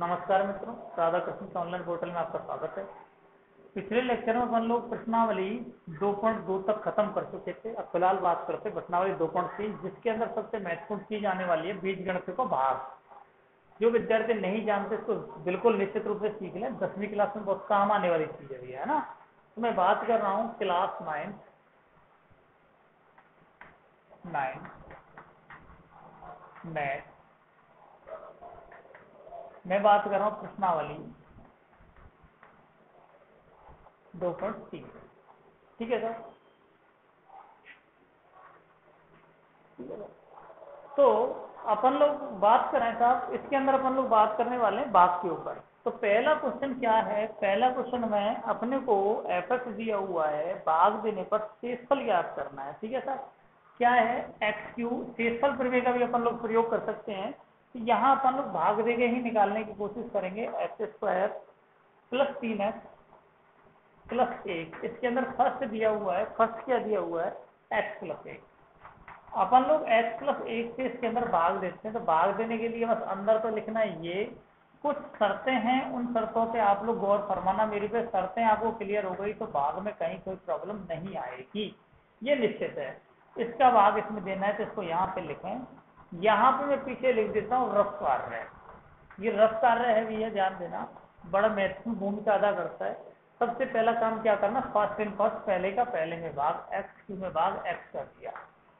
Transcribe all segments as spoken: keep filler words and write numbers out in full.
नमस्कार मित्रों, Radha Krishna online portal में आपका स्वागत है। पिछले लेक्चर में अपन लोग प्रश्नावली दो पॉइंट दो तक खत्म कर चुके थे। अब फिलहाल बात करते हैं प्रश्नावली दो पॉइंट तीन, जिसके अंदर सबसे महत्वपूर्ण चीज आने वाली है बीजगणित का भाग। जो विद्यार्थी नहीं जानते इसको बिल्कुल निश्चित रूप से सीख लें, दसवीं क्लास में बहुत काम आने वाली चीज है, है ना। तो मैं बात कर रहा हूँ क्लास नाइन नाइन मैथ, मैं बात कर रहा हूँ प्रश्नावली दो पॉइंट तीन। ठीक है सर। तो अपन लोग बात करें साहब, इसके अंदर अपन लोग बात करने वाले हैं भाग के ऊपर। तो पहला क्वेश्चन क्या है? पहला क्वेश्चन में अपने को एफ एक्स दिया हुआ है, भाग देने पर शेषफल याद करना है। ठीक है सर। क्या है? X Q. शेषफल प्रमेय का भी अपन लोग प्रयोग कर सकते हैं। तो यहाँ अपन लोग भाग देके ही निकालने की कोशिश करेंगे। एक्स स्क्वायर प्लस तीन एक्स प्लस एक। इसके अंदर फर्स्ट दिया हुआ है, फर्स्ट क्या दिया हुआ है? एक्स प्लस एक। अपन लोग x प्लस एक से इसके अंदर भाग देते हैं। तो भाग देने के लिए बस अंदर तो लिखना है। ये कुछ शर्तें हैं, उन शर्तों पे आप लोग गौर फरमाना। मेरी पे शर्तें आपको क्लियर हो गई तो भाग में कहीं कोई प्रॉब्लम नहीं आएगी, ये निश्चित है। इसका भाग इसमें देना है तो इसको यहाँ पे लिखें। यहाँ पे मैं पीछे लिख देता हूँ रफ कार्य। ये रफ कार्य है भैया, ध्यान देना, बड़ा महत्वपूर्ण भूमिका अदा करता है। सबसे पहला काम क्या करना? फर्स्ट इन फर्स्ट, पहले का पहले में भाग, एक्स क्यू में भाग एक्स कर दिया।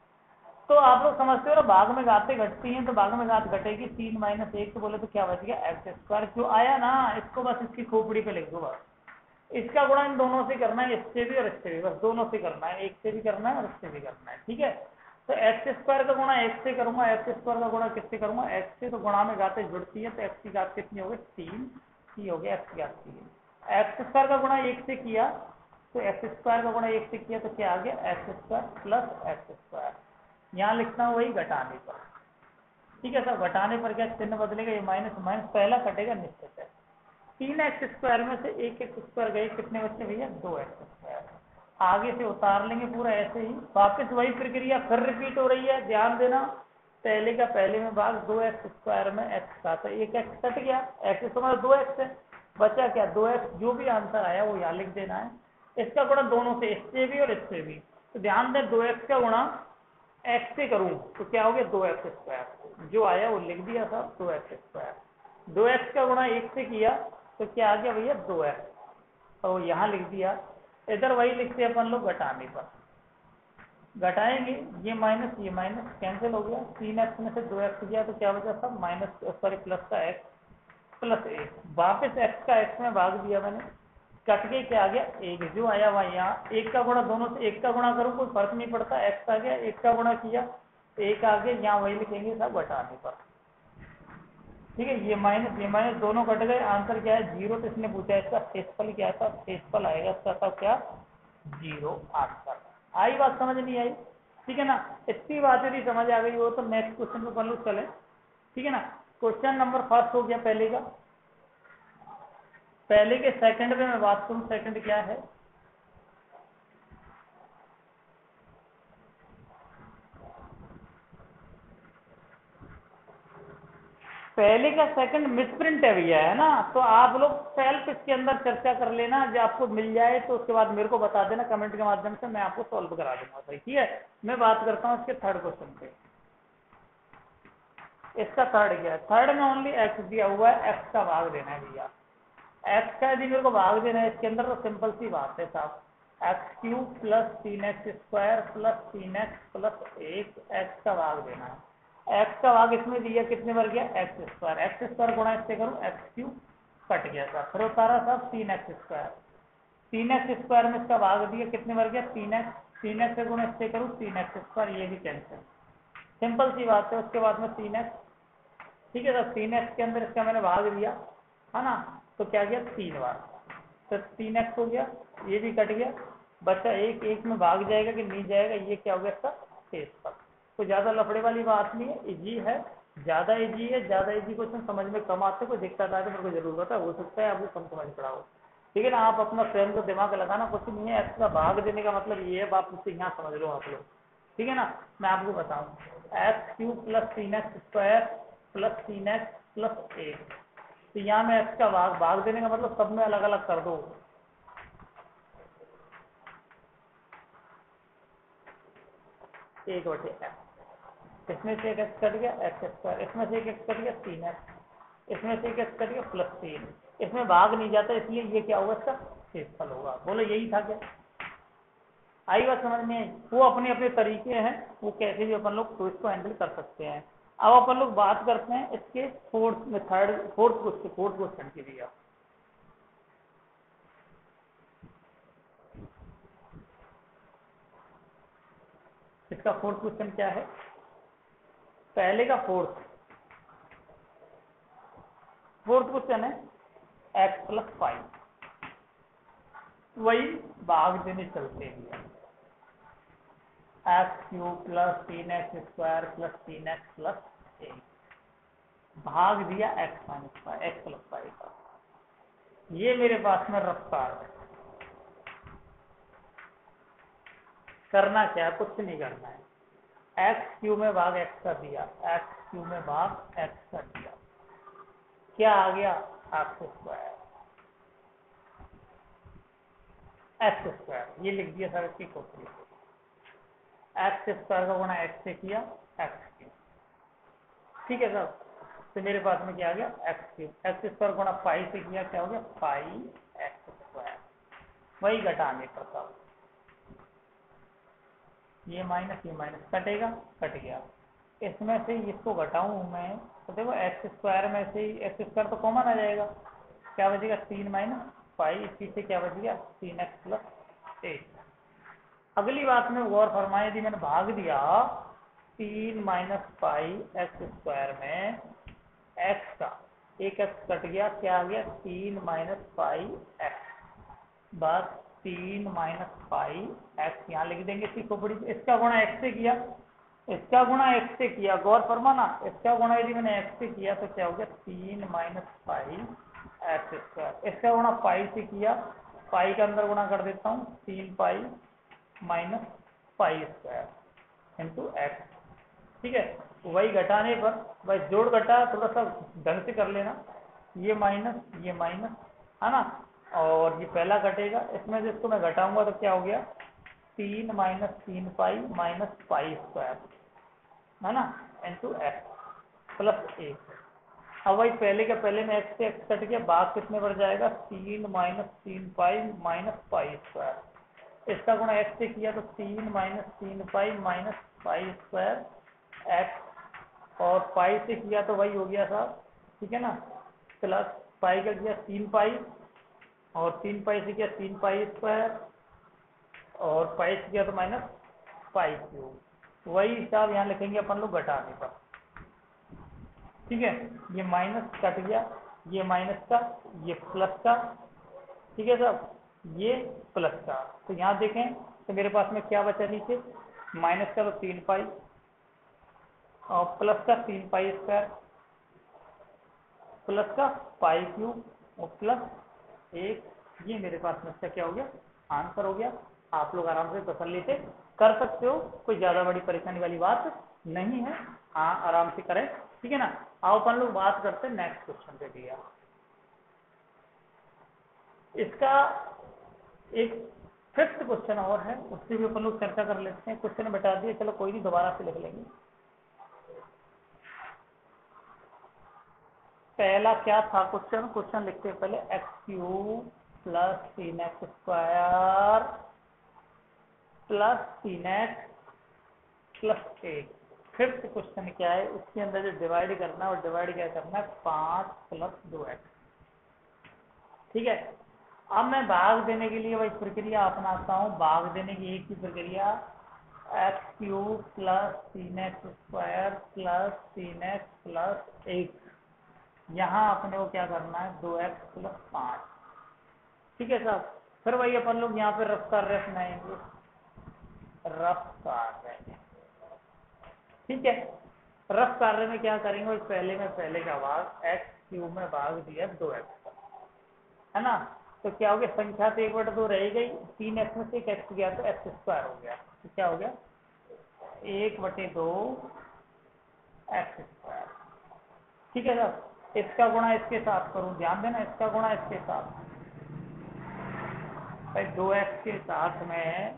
तो आप लोग समझते हो ना, भाग में घातें घटती हैं तो भाग में घात घटेगी। तीन माइनस एक तो बोले तो क्या बच गया? X square. जो आया ना, इसको बस इसकी खोपड़ी पे लिख दो। बस इसका गुणा इन दोनों से करना है, इससे भी और इससे भी, बस दोनों से करना है। एक से भी करना है और इससे भी करना है। ठीक है। तो एक्स स्क्वायर का गुणा एक्स से करूंगा, एक्स स्क्वायर का गुणा किससे करूंगा? एक्स से। तो गुणा में घातें जुड़ती है तो एक्स की घात कितनी हो गई? तीन। की हो गया एक्स की घात तीन। एक्स स्क्वायर का गुणा एक से किया तो एक्स स्क्वायर का गुणा एक से किया तो क्या आ गया? X square plus x square. यहाँ लिखना वही घटाने पर। ठीक है सर। घटाने पर क्या चिन्ह बदलेगा? ये माइनस माइनस पहला कटेगा निश्चित है। तीन एक्स स्क्वायर में से एक एक्स स्क्वायर गए, कितने बच्चे भैया? दो एक्स स्क्वायर। आगे से उतार लेंगे पूरा ऐसे ही। वापस वही प्रक्रिया फिर रिपीट हो रही है, ध्यान देना। पहले का पहले में भाग, दो एक्स स्क्वायर में एक्स का, तो एक एक्स कट गया, एक्स स्क्वायर दो एक्स है, बचा क्या? दो एक्स। जो भी आंसर आया वो यहाँ लिख देना है। इसका गुणा दोनों से, इससे भी और इससे भी। तो ध्यान दें, दो एक्स का गुणा एक्स से करूं तो क्या हो गया? दो एक्स स्क्वायर। जो आया वो लिख दिया था, दो एक्स स्क्वायर। दो एक्स का गुणा एक से किया तो क्या आ गया भैया? दो एक्स। और यहाँ लिख दिया। इधर वही लिखते अपन लोग घटाने पर। घटाएंगे, ये माइनस ये माइनस कैंसिल हो गया। तीन एक्स में से दो एक्स गया तो क्या बचा? सब माइनस सॉरी प्लस का एक्स प्लस एक। वापिस एक्स का एक्स में भाग दिया मैंने, कट के क्या आ गया? एक। जो आया वह यहाँ। एक का गुणा दोनों से, एक का गुणा करूँ कोई फर्क नहीं पड़ता, एक्स आ गया, एक का गुणा किया एक आ गया, यहाँ वही लिखेंगे सब घटाने पर। ठीक है। ये माइनस ये माइनस दोनों कट गए। आंसर क्या है? जीरो। तो इसने पूछा इसका शेषफल क्या था? शेषफल आएगा इसका सब क्या? Zero answer. आई बात? समझ नहीं आई? ठीक है ना। इतनी बात यदि समझ आ गई हो तो नेक्स्ट क्वेश्चन पे अपन चले। ठीक है ना। क्वेश्चन नंबर फर्स्ट हो गया पहले का। पहले के सेकंड में मैं बात करूं, सेकंड क्या है? पहले का सेकंड मिसप्रिंट है भैया, है ना। तो आप लोग सेल्फ इसके अंदर चर्चा कर लेना, जब आपको मिल जाए तो उसके बाद मेरे को बता देना कमेंट के माध्यम से, मैं आपको सॉल्व करा दूंगा। सही, ठीक है। मैं बात करता हूँ इसके थर्ड क्वेश्चन पे। इसका थर्ड क्या है? थर्ड में ओनली एक्स दिया हुआ है, एक्स का भाग देना है भैया। एक्स का यदि मेरे को भाग देना है इसके अंदर तो सिंपल सी बात है साहब, एक्स क्यूब प्लस तीन एक्स स्क्वायर प्लस तीन एक्स प्लस एक, एक्स का भाग देना है। एक्स का भाग इसमें दिया, कितने बार गया? X square. एक्स स्क्वायर गुणा इससे करूँ, एक्स क्यूब कट गया था, फिर उतारा साहब तीन एक्स स्क्वायर। तीन एक्स स्क्वायर में इसका भाग दिया, कितने बार गया? तीन एक्स। तीन एक्स से गुणा इससे करूँ, तीन एक्स स्क्वायर, ये भी कैंसिल। सिंपल सी बात है। उसके बाद में तीन एक्स। ठीक है सर। तीन एक्स के अंदर इसका मैंने भाग दिया, है ना। तो क्या गया? तीन बार। तो तीन एक्स हो गया, ये भी कट गया, बच्चा एक। एक में भाग जाएगा कि नहीं जाएगा? ये क्या हो गया इसका? शेषफल। तो ज्यादा लफड़े वाली बात नहीं है, इजी है, ज्यादा इजी है। ज्यादा इजी क्वेश्चन समझ में कम आते, कोई दिक्कत आए तो मेरे को जरूर बता, हो सकता है आपको कम समझ पड़ा हो। ठीक है ना। आप अपना स्वयं को दिमाग लगाना, कुछ नहीं है। एक्स का भाग देने का मतलब ये है, आप उससे यहाँ समझ लो आप लोग। ठीक है ना। मैं आपको बताऊं, एक्स क्यूब प्लस तीन एक्स स्क्वायर प्लस तीन एक्स प्लस एक, तो यहाँ मैं एक्स का भाग भाग देने का मतलब सब में अलग अलग कर दो, एक बटे एक्स, इसमें से एक एक्स कट गया एक्स स्क्वायर, इसमें से एक एक्स कट गया तीन एक्स, इसमें से एक एक्स कट गया प्लस तीन, इसमें भाग नहीं जाता इसलिए ये क्या होगा, इसका शेषफल होगा। बोलो यही था क्या? आई बात समझ में आई? वो अपने अपने तरीके हैं, वो कैसे भी अपन लोग तो इसको हैंडल कर सकते हैं। अब अपन लोग बात करते हैं इसके फोर्थ में third fourth question fourth question की भी। इसका फोर्थ क्वेश्चन क्या है? पहले का फोर्थ फोर्थ क्वेश्चन है एक्स प्लस फाइव, वही भाग देने चलते हैं, एक्स क्यूब प्लस तीन एक्स स्क्वायर प्लस तीन एक्स प्लस एक, भाग दिया x minus five x plus five का। ये मेरे पास में रफ्तार है। करना क्या है? कुछ नहीं करना है, एक्स क्यू में भाग एक्स का दिया, एक्स क्यू में भाग एक्स का दिया, क्या आ गया? एक्स स्क्वायर एक्स स्क्वायर, ये लिख दिया सर इसकी खोपड़ी, एक्स स्क्वायर का गुणा एक्स से किया एक्स क्यूब, ठीक है सर। तो मेरे पास में क्या आ गया? एक्स क्यूब, एक्स स्क्वायर गुणा फाइव से किया क्या हो गया? फाइव एक्स स्क्वायर, वही घटाने पर था, ये माइनस ये माइनस कटेगा, कट गया। इसमें से इसको घटाऊं मैं तो देखो एक्स स्क्वायर में से एक्स स्क्वायर तो कॉमन आ जाएगा, क्या बचेगा? तीन माइनस फाइव, पीछे क्या बच गया? तीन एक्स प्लस एट। अगली बात में गौर फरमाए, यदि मैंने भाग दिया तीन माइनस फाइव एक्स स्क्वायर में एक्स का, एक एक्स कट गया, क्या आ गया? तीन माइनस फाइव एक्स, बस तीन माइनस फाइव एक्स यहाँ लिख देंगे इसकी खोपड़ी। इसका गुणा एक्स से किया, इसका गुणा एक्स से किया, गौर फरमाना, इसका गुणा यदि मैंने एक्स से किया तो क्या हो गया? तीन माइनस फाइव एक्स स्क्वायर, इसका गुणा फाइव से किया, पाई का अंदर गुणा कर देता हूँ, तीन pi minus five square into x, ठीक है। वही घटाने पर, भाई जोड़ घटा थोड़ा सा ढंग से कर लेना, ये माइनस ये माइनस है ना, और ये पहला घटेगा, इसमें से इसको मैं घटाऊंगा तो क्या हो गया? तीन माइनस तीन पाई माइनस फाइव स्क्वायर है ना, इंटू एक्स प्लस एक। अब वही पहले का पहले में एक्स से एक्स कट गया, बाद कितने बढ़ जाएगा? तीन माइनस तीन पाई माइनस फाइव स्क्वायर, इसका गुणा एक्स से किया तो तीन माइनस तीन pi minus five square x, और पाई से किया तो वही हो गया साहब, ठीक है ना, प्लस पाई का किया तीन पाई, और तीन पाई से किया तीन पाई स्क्वायर, और पाई से किया तो माइनस पाई क्यूब। वही हिसाब यहाँ लिखेंगे अपन लोग घटाने पर, ठीक है। ये माइनस कट गया, ये माइनस का, ये प्लस का, ठीक है साहब, ये प्लस का। तो यहाँ देखें तो मेरे पास में क्या बचा नीचे? माइनस का तो तीन पाई, और प्लस का तीन पाई स्क्वायर, प्लस का पाई क्यूब, और प्लस एक, ये मेरे पास में क्या हो गया? आंसर हो गया। आप लोग आराम से तसल्ली से कर सकते हो, कोई ज्यादा बड़ी परेशानी वाली बात नहीं है, हाँ आराम से करें, ठीक है ना। आओ अपन लोग बात करते हैं नेक्स्ट क्वेश्चन पे दिया। इसका एक फिफ्थ क्वेश्चन और है, उससे भी अपन लोग चर्चा कर लेते हैं। क्वेश्चन बता दिए, चलो कोई नहीं, दोबारा से लिख लेंगे। पहला क्या था क्वेश्चन? क्वेश्चन लिखते हैं पहले, एक्स क्यूब प्लस तीन एक्स स्क्वायर प्लस तीन एक्स प्लस एक। फिफ्थ क्वेश्चन क्या है? उसके अंदर जो डिवाइड करना है, और डिवाइड क्या करना है? पाँच प्लस दो एक्स, ठीक है। अब मैं भाग देने के लिए वही प्रक्रिया अपनाता हूँ, भाग देने की एक ही प्रक्रिया, एक्स क्यूब प्लस तीन एक्स स्क्वायर प्लस तीन एक्स प्लस एक, यहाँ अपने को क्या करना है? दो एक्स प्लस पाँच, ठीक है साहब। फिर वही अपन लोग यहाँ पे रफ कार्य अपनाएंगे, रफ कार्य, ठीक है। रफ कार्य में क्या करेंगे? पहले में पहले का भाग एक्स क्यूब में भाग दिया दो एक्स, है ना, तो क्या हो गया? संख्या तो एक बटे दो रह गई, तीन एक्स में से एक एक्स गया तो एक्स स्क्वायर हो गया, तो क्या हो गया? एक बटे दो एक्स स्क्वायर, ठीक है साहब। इसका गुणा इसके साथ करूं, ध्यान देना, इसका गुणा इसके साथ, भाई दो एक्स के साथ में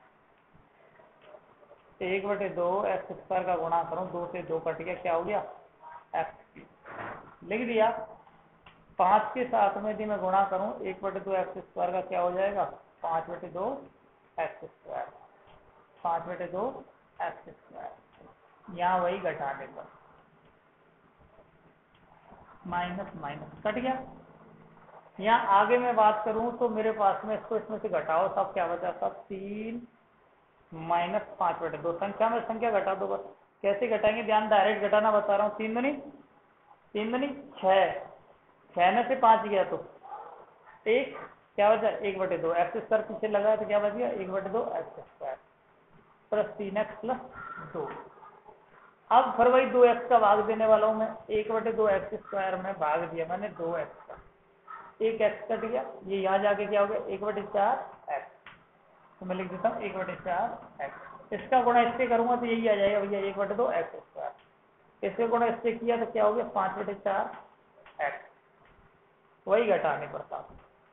एक बटे दो एक्स स्क्वायर का गुणा करूं, दो से दो कट गया, क्या हो गया एक्स, लिख दिया। पाँच के साथ में यदि मैं गुणा करूं एक बटे दो एक्स स्क्वायर का क्या हो जाएगा, पाँच बटे दो एक्स स्क्वायर, पाँच बटे दो एक्स स्क्वायर, यहाँ वही घटाने पर माइनस माइनस कट गया। यहाँ आगे मैं बात करूं तो मेरे पास में इसको इसमें से घटाओ, सब क्या बचा, सब तीन माइनस पाँच बटे दो, संख्या में संख्या घटा दो बस। कैसे घटाएंगे, ध्यान, डायरेक्ट घटाना बता रहा हूँ। तीन दूनी तीन दूनी छः, छः में से पाँच गया तो एक, क्या बचा एक बटे दो, एक्स स्क्वायर पीछे लगाया तो क्या बच गया एक बटे दो एक्स स्क्वायर प्लस तीन एक्स प्लस दो। अब फिर वही दो एक्स का भाग देने वाला हूँ मैं, एक बटे दो एक्स स्क्वायर में भाग दिया मैंने दो एक्स का, एक एक्स कट गया, ये यहाँ जाके क्या हो गया एक बटे चार एक्स, तो मैं लिख देता हूँ एक बटे चार एक्स। इसका गुणा इससे करूंगा तो यही आ जाएगा भैया एक बटे दो एक्स स्क्वायर, इससे गुणा इससे किया तो क्या हो गया पाँच बटे चार एक्स, वही घटाने पर था,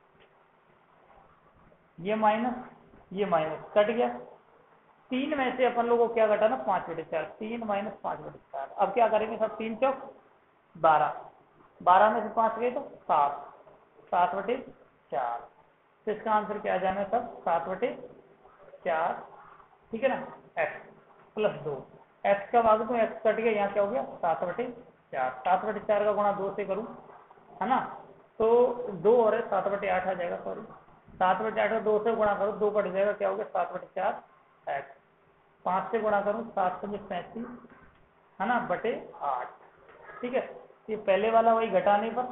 ये माइनस ये माइनस कट गया। तीन में से अपन लोगों को क्या घटाना, पाँच बटे चार, तीन माइनस पाँच बटे चार। अब क्या करेंगे सब, तीन चौक बारह, बारह में से पाँच गए तो सात, सात बटे चार, तो इसका आंसर क्या आ जाना है सब, सात बटे चार, ठीक है ना, एक्स प्लस दो, एक्स का भाग तो एक्स कट गया, यहाँ क्या हो गया सात बटे चार, सात बटे चार का गुणा दो से करूँ है ना, तो दो और सात बटे आठ आ जाएगा, सॉरी सात बटे आठ का दो से गुणा करो, दो कट जाएगा, क्या हो गया सात बटे चार एक्स, पाँच से गुणा करूँ सात से पैंतीस है ना बटे आठ, ठीक है। ये पहले वाला वही घटाने पर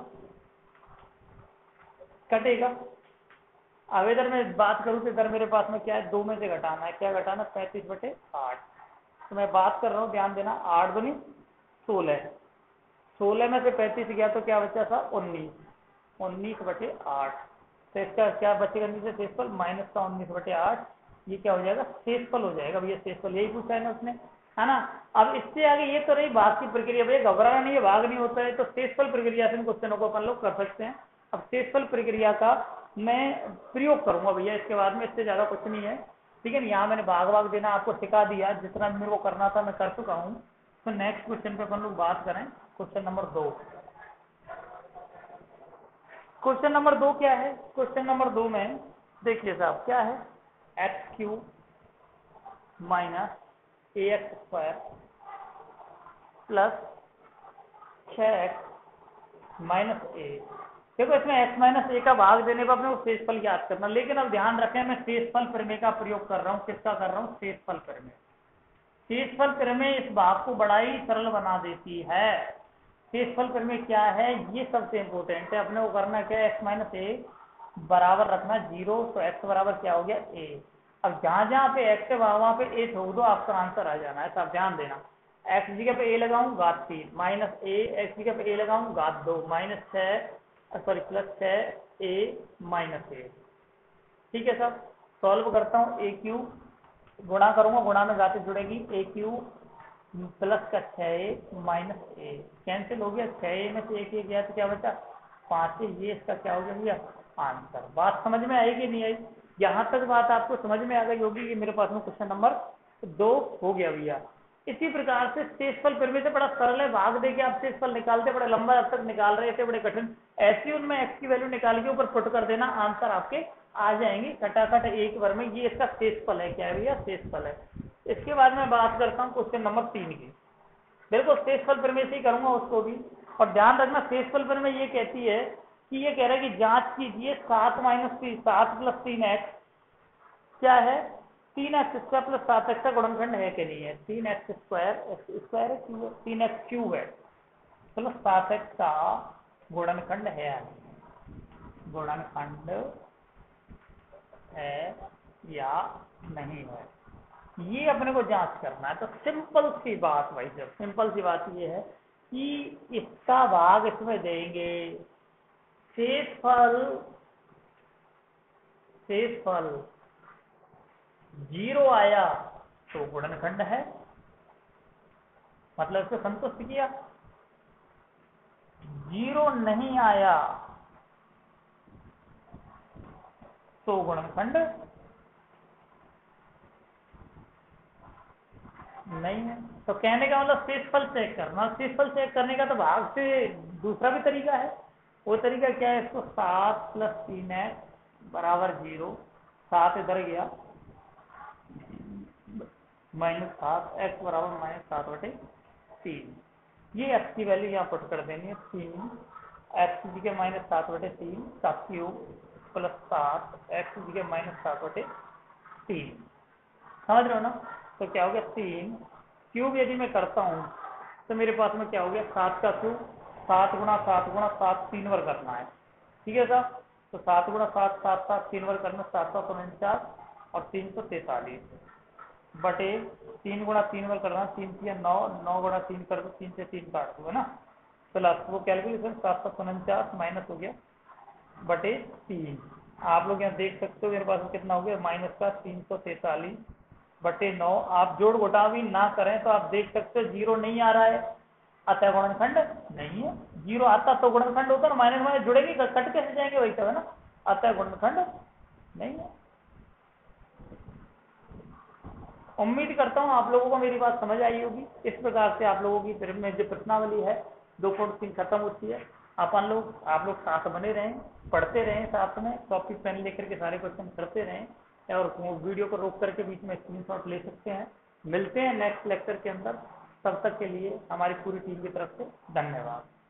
कटेगा। अब इधर मैं बात करूँ तो इधर मेरे पास में क्या है, दो में से घटाना है, क्या घटाना, पैंतीस बटे आठ, तो मैं बात कर रहा हूँ, ध्यान देना, आठ दूनी सोलह, सोलह में से पैंतीस गया तो क्या बचा था उन्नीस, उन्नीस बटे आठ, तो इसका क्या बचेगा नीचे शेषफल, माइनस का उन्नीस बटे आठ, ये क्या हो जाएगा शेषफल हो जाएगा भैया, शेषफल यही पूछा है ना उसने, है ना। अब इससे आगे ये तो रही भाग की प्रक्रिया, भैया घबराना नहीं है, भाग नहीं होता है तो शेषफल प्रक्रिया से इन क्वेश्चनों को अपन लोग कर सकते हैं। अब शेषफल प्रक्रिया का मैं प्रयोग करूंगा भैया, इसके बाद में इससे ज्यादा कुछ नहीं है, ठीक है ना। यहाँ मैंने भाग भाग देना आपको सिखा दिया, जितना मेरे को करना था मैं कर चुका हूँ। तो नेक्स्ट क्वेश्चन पे अपन लोग बात करें, क्वेश्चन नंबर दो। क्वेश्चन नंबर दो क्या है, क्वेश्चन नंबर दो में देखिए साहब क्या है, x cube minus a x square plus छः एक्स माइनस ए। देखो इसमें x माइनस ए का भाग देने पर अपने को शेषफल याद करना, लेकिन अब ध्यान रखें मैं शेषफल प्रमेय का प्रयोग कर रहा हूँ, किसका कर रहा हूँ, शेषफल प्रमेय। शेषफल प्रमेय इस भाग को बड़ा ही सरल बना देती है। शेषफल प्रमेय क्या है, ये सबसे इंपॉर्टेंट है, अपने को करना क्या है, एक्स माइनस ए बराबर रखना जीरो, तो एक्स बराबर क्या हो गया ए। अब जहां जहां पे एक्स है वहां वहां पे ए ठोक दो, आपका आंसर आ जाना है, सब ध्यान देना। एक्स जगह पे ए लगाऊं घात तीन माइनस ए, एक्स जगह पे ए लगाऊं घात दो माइनस छः, सॉरी प्लस छः ए माइनस ए, ठीक है सर। सॉल्व करता हूँ, ए क्यू गुणा करूंगा, गुणा में घातें जुड़ेगी, ए क्यू प्लस का छः ए माइनस ए कैंसिल हो गया, छः ए में से एक ए गया तो क्या बचा पाँच ए, ये इसका क्या हो गया भैया आंसर। बात समझ में आई कि नहीं आई, यहाँ तक बात आपको समझ में आ गई होगी कि मेरे पास में क्वेश्चन नंबर दो हो गया भैया। इसी प्रकार से शेषफल प्रमेय से बड़ा सरल है, भाग दे के आप शेषफल निकालते, बड़े लंबा अब तक निकाल रहे थे, बड़े कठिन, ऐसी उनमें एक्स की वैल्यू निकाल के ऊपर पुट कर देना, आंसर आपके आ जाएंगे खटाखट एक बार में। ये इसका शेषफल है, क्या है भैया शेषफल है। इसके बाद मैं बात करता हूँ क्वेश्चन नंबर तीन की, बिल्कुल शेषफल प्रमेय से ही करूंगा उसको भी। और ध्यान रखना शेषफल प्रमेय ये कहती है कि ये कह रहा है कि जांच कीजिए सात माइनस तीन, सात प्लस तीन एक्स क्या है, तीन एक्स स्क्वायर प्लस सात एक्स का गुणनखंड है कि नहीं है, तीन एक्स स्क्वायर एक्स स्क्वायर है क्यू है, तीन एक्स क्यूब है प्लस सात एक्स का गुणनखंड है, गुणनखंड है या नहीं है, ये अपने को जांच करना है। तो सिंपल सी बात भाई साहब, सिंपल सी बात ये है कि इसका भाग इसमें देंगे, शेषफल शेषफल जीरो आया तो गुणनखंड है, मतलब इसको संतुष्ट किया, जीरो नहीं आया तो गुणनखंड नहीं है। तो कहने का मतलब शेषफल चेक करना, शेषफल चेक करने का तो भाग से दूसरा भी तरीका है। वो तरीका क्या है, इसको सात प्लस तीन एक्स बराबर जीरो, सात इधर गया माइनस सात, एक्स बराबर माइनस सात बटे तीन, ये एक्स की वैल्यू यहाँ पुट कर देंगे, तीन एक्स जी के माइनस सात बटे तीन का क्यूब प्लस सात एक्स जी के माइनस सात बटे तीन, समझ रहे हो ना। तो क्या हो गया, तीन क्यूब यदि मैं करता हूँ तो मेरे पास में क्या हो गया, सात का क्यूब, सात गुणा सात गुणा सात तीन बार करना है, ठीक है साहब। तो सात गुणा सात सात सात तीन बार करना, सात सौ उनचास और तीन सौ तैतालीस बटे तीन गुणा तीन बार करना, तीन तीन नौ, नौ गुणा तीन कर दो, तीन से तीन काट दो है ना, प्लस वो कैलकुलेशन सात सौ उनचास माइनस हो गया बटे तीन, आप लोग यहाँ देख सकते हो मेरे पास कितना हो गया, माइनस का तीन सौ तैतालीस बटे नौ। आप जोड़ घटा भी ना करें तो आप देख सकते हो जीरो नहीं आ रहा है, अतः गुणनखंड नहीं है। जीरो आता तो गुणनखंड होता ना, माइनस माइनस जुड़ेगी, कट कैसे जाएंगे वही सब है ना, अतः गुणनखंड नहीं है। उम्मीद करता हूँ आप लोगों को मेरी बात समझ आई होगी। इस प्रकार से आप लोगों की फिर में जो प्रश्नावली है दो पॉइंट तीन खत्म होती है। अपन लोग आप लोग साथ बने रहें, पढ़ते रहें, साथ में कॉपी पेन लेकर के सारे क्वेश्चन करते रहें और वीडियो को रोक करके बीच में स्क्रीनशॉट ले सकते हैं। मिलते हैं नेक्स्ट लेक्चर के अंदर, तब तक के लिए हमारी पूरी टीम की तरफ से धन्यवाद।